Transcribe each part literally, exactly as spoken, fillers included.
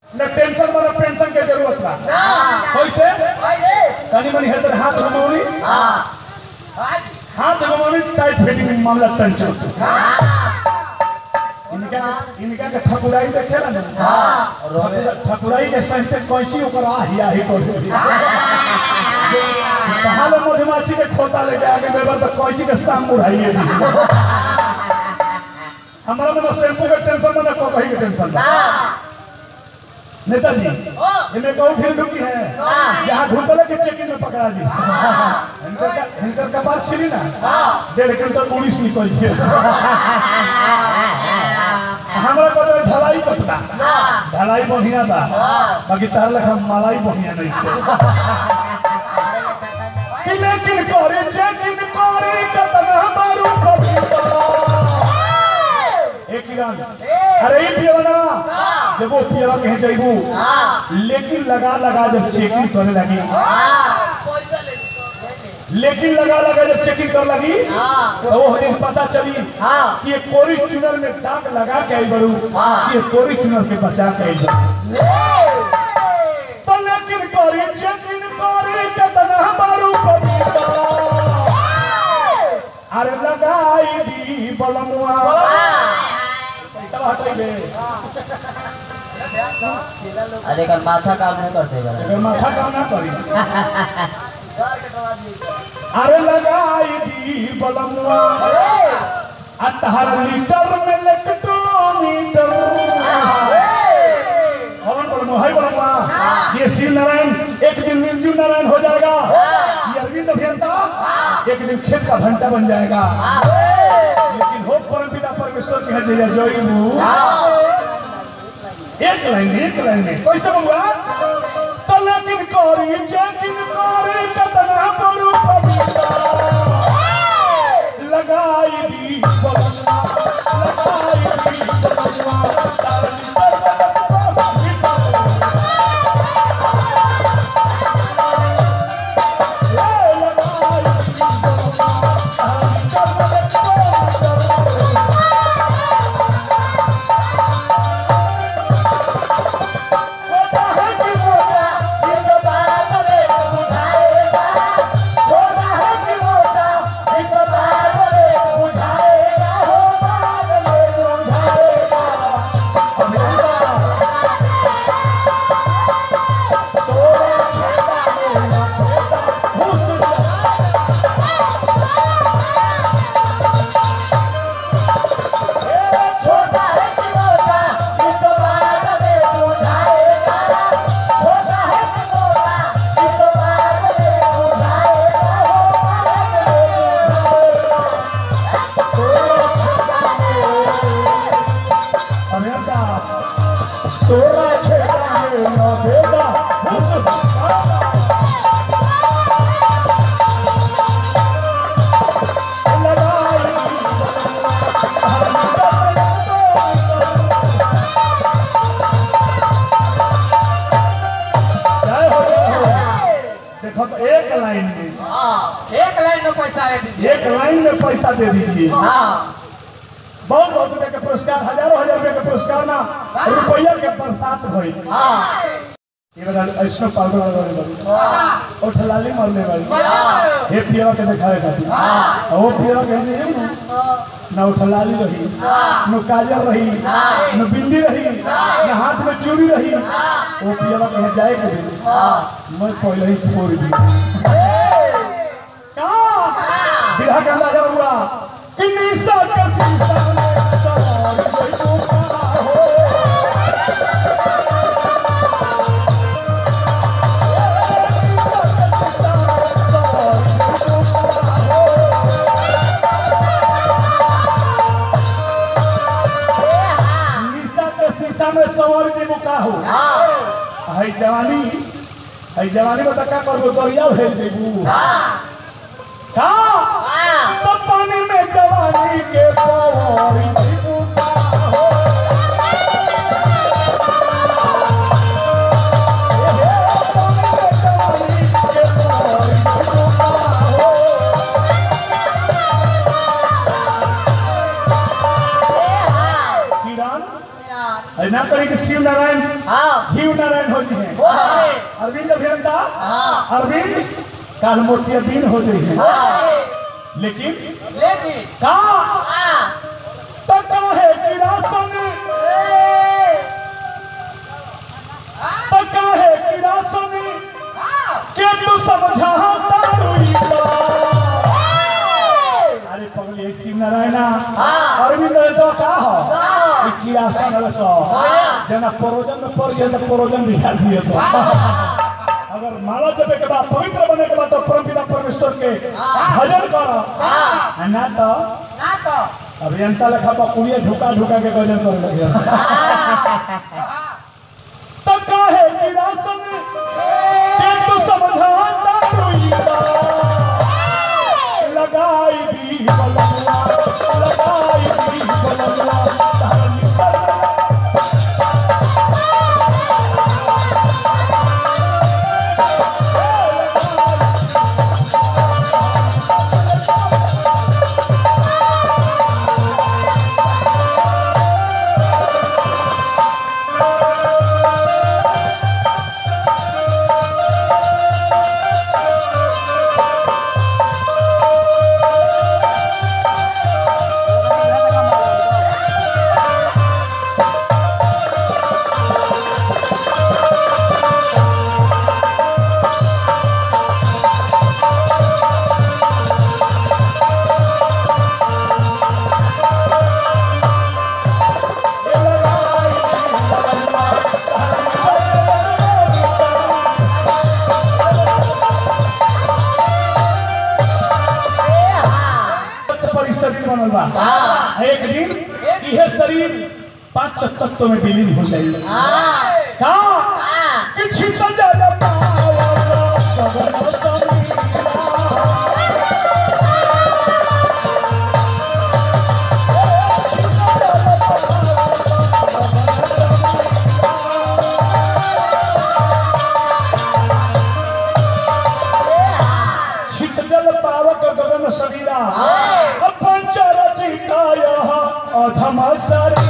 न टेंशन वाला पेंशन के जरूरत बा कैसे तनी मनी हेतर हाथ घुमावनी हाथ घुमावनी टाइट फिटिंग मामला टेंशन इनका इनका के ठकुराई देखेला ना हां ठकुराई के संस्थे कैंची ऊपर आ हिया ही कर हाल मधुमाछी के खोता लेके आगे बेबर तो कैंची के साम उड़ाइए हमारा मतलब शैम्पू के टेंशन में ना कोई के टेंशन ना नेताजी इनमें कौन फिर ढुकी है यहाँ ढूंढले के चेकिंग में पकड़ा दी इनकर का इनकर का बात छिड़ी ना डेढ़ घंटा पुलिस निकल छे हमरा को तो ढलाई पता ढलाई बढ़िया बा बाकी तार लखा मलाई बढ़िया नहीं कि लेकिन करे चेकिंग करे कतना मारू कभी एक किरण अरे ई पियवना जब वो पियवा कहे जाइबू लेकिन लगा लगा जब चेकिंग करने लगी लेकिन लगा लगा जब चेकिंग कर लगी तो वो हमें पता चली कि ये कोरी चुनर में दाग लगा के आई बड़ू कि ये कोरी चुनर के बचा के आई बड़ू तो लेकिन कोरी चेकिंग कोरी कतना मारू अरे लगाई दी बलमुआ पैसा हटाइबे अरे कर माथा काम नहीं करते अगर माथा काम ना करी अरे लगाई दी बलमुआ अतहर लीटर में लकटो मीटर और बलमुआ है बलमुआ ये शिव नारायण एक दिन निर्जू नारायण हो जाएगा ये अरविंद अभियंता एक दिन खेत का घंटा बन जाएगा लेकिन हो परमपिता परमेश्वर की है जय जय एक लाइन एक लाइन में कैसे बंगा तो लेकिन कोरी चेकिंग कोरी कतना बरू लगाई दी बलमुआ लगाई दी बलमुआ एक लाइन में एक लाइन में पैसा दीजिए एक लाइन में पैसा दे दीजिए बहुत बहुत रुपए के पुरस्कार हजारों हजार रुपए के पुरस्कार ना रुपया के बरसात भई ये बता ऐसनो पागल वाले बड़ी और ठलाली मारने वाली हे पिया के दिखाए खाती हां वो पिया के ना उठलाली रही न काजल रही न बिंदी रही न हाथ में चूड़ी रही वो पिया कहे जाए के मैं पहले ही छोड़ दी का बिरहा का लाजा हुआ कि निशा के शीशा में सवार कोई पुकार हो में सवार के मुका हो है जवानी है जवानी में तक करबो दरिया भेज देबू का तो पानी में जवानी के पवारी मुका हो किरण है ना करी कि शिव नारायण हां घीव नारायण हो जी हैं अरविंद अभियंता अरविंद काल मोतियाबीन हो जी हैं लेकिन लेकिन का तो काहे की रासन तो काहे की रासन के तू समझाता अरे पगली शिव नारायणा अरविंद तो का हो की रासन है सो जना परोजन में पड़ गया तो परोजन दिखा दिए तो अगर माला जपे के बाद पवित्र बने के बाद तो परमपिता परमेश्वर के भजन करो ना तो ना तो अभियंता लेखा पकुड़िए ढुका ढुका के गजन कर लगे तो काहे की रासन के तू समझाता लगाई दी बलवा लगाई दी बलवा एक दिन यह शरीर पांच तत्व में विलीन हो जाएगा का किसी सजा छिटजल पावक गगन शरीरा अधम शरीर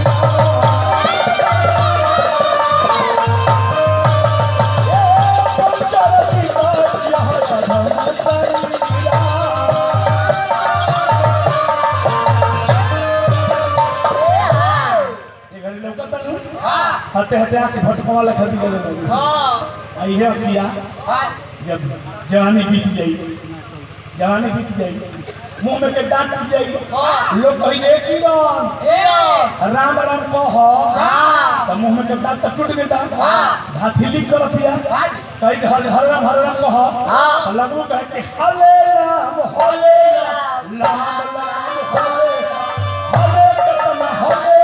हते हते आके भटकवा लखा दी गले आई है किया जब जवानी बीत गई जवानी बीत गई मुंह में के दांत टूट जाएगी लोग कहीं एक ही राम राम कहो तो मुंह में के दांत टूट गया हाथी लिख कर रखिया कहीं हर हर राम हर राम कहो लगू कहे कि हरे राम हरे राम राम हरे हरे कतना हरे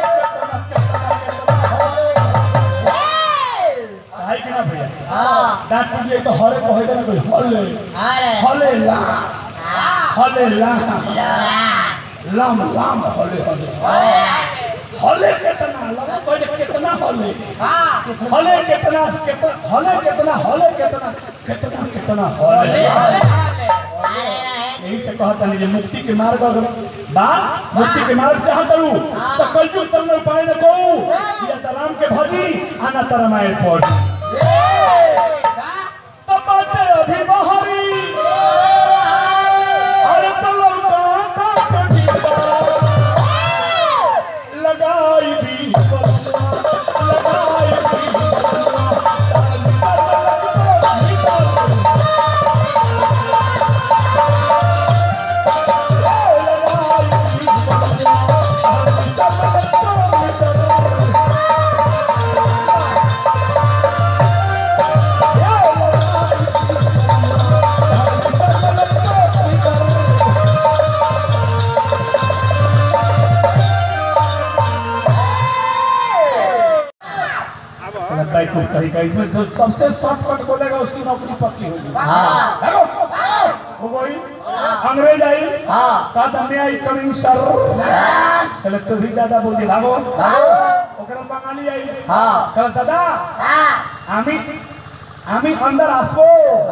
कतना कि ना भैया दांत टूट जाए तो हरे कहे ना कोई हरे हरे राम हले लाम लाम लाम हले हले हले कितना लगा कोई कितना हले हले कितना कितना हले कितना हले कितना कितना कितना हले यही से कहता है कि मुक्ति के मार्ग अगर बात मुक्ति के मार्ग चाहता हूँ तो कलयुग तंगल पाए न को या तराम के भजी आना तरमाए पड़ी तो बातें अभी बाहरी लगाई दी लगाई दी इसमें जो सबसे शॉर्टकट बोलेगा उसकी नौकरी पक्की होगी। वो वही अंग्रेज आई कदम आई कमिंग सर चले तो भी ज्यादा बोल दी भागो ओकरा बंगाली आई कल दादा आमी आमी अंदर आसबो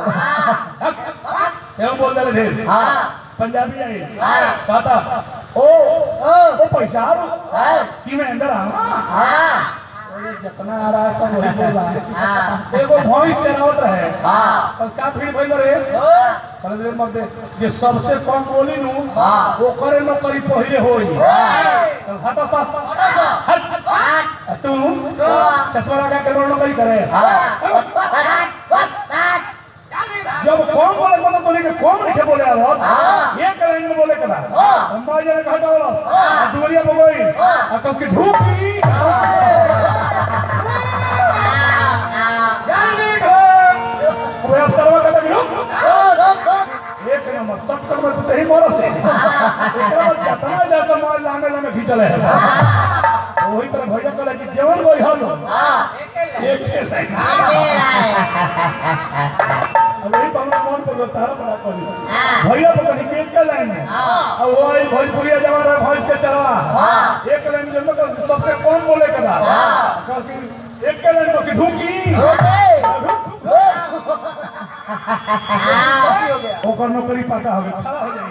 एवं बोल दे थे पंजाबी आई कहता ओ ओ पैसा कि मैं अंदर आऊं अरे जितना आ रहा है सब वही बोल रहा है। एगो भैंस चरावत रहे और का भीड़ भइल रे कहले मत जे सबसे कम बोली नु वो करे न करी पहिले होई तो हटा सा हट तू चश्मा लगा के न करी करे जब कौन बोले मतलब तो लेके कौन लिखे बोले यार ये लाइन में बोले करा हम बाहर जाने का हटा वाला दुनिया में गई आकाश की ढूंढी जल्दी ढूंढ वो अब सर्व कहता कि रुक एक नंबर सब कर में तो ही बोलो थे एकरा जतना जैसा मार लाने लाने खींचले है वही तरह भैया कहले कि जीवन कोई हल एक लाइन वही हमरा मन पर तारा बड़ा करी भैया पता नहीं के के लाइन में अब वही भोजपुरी जवान है भैंस के चरवा एक लाइन में जब सबसे कम बोले कदा एक के लाइन में कि ढूंढी ओकर नौकरी पता हो गया खड़ा हो जाए